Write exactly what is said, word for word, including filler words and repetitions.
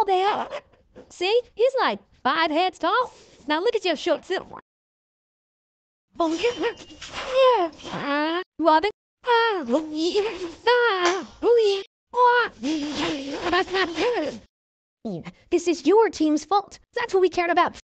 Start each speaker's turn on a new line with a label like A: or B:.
A: tall they are. See, he's like five heads tall. Now look at your short silver one. Yeah. Robin. This is your team's fault. That's what we cared about.